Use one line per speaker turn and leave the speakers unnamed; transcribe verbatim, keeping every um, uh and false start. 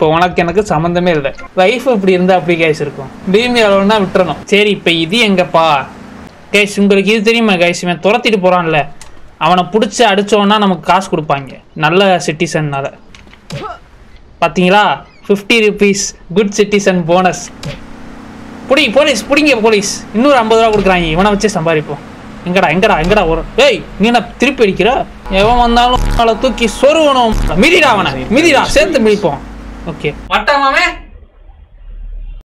இப்போ உனக்கு எனக்கு சம்மந்தமே இல்லை. லைஃப் இப்படி இருந்தால் அப்படி கைஸ் இருக்கும். ட்ரீம் எவ்வளோன்னா விட்டுறணும். சரி இப்போ இது எங்கப்பா கைஸ்? உங்களுக்கு இது தெரியுமா கைஸ்? இவன் துரத்திட்டு போகிறான்ல, அவனை பிடிச்சி அடித்தோன்னா நமக்கு காசு கொடுப்பாங்க நல்ல சிட்டிசன்னால. பார்த்தீங்களா? Fifty rupees good citizen bonus. புடி போலீஸ், பிடிங்க போலீஸ். இன்னொரு ஐம்பது ரூபா கொடுக்குறாங்க. இவனை வச்சே சம்பாதிப்போம். எங்கடா எங்கடா எங்கடா வரும்? ஏய் நீ என்ன திருப்பி அடிக்கிற? எவன் வந்தாலும் அவளை தூக்கி சொருவணும். மிதிடா அவனை, மிதிடா, சேர்த்து மிதிப்போம். ஓகே வட்டமாமே.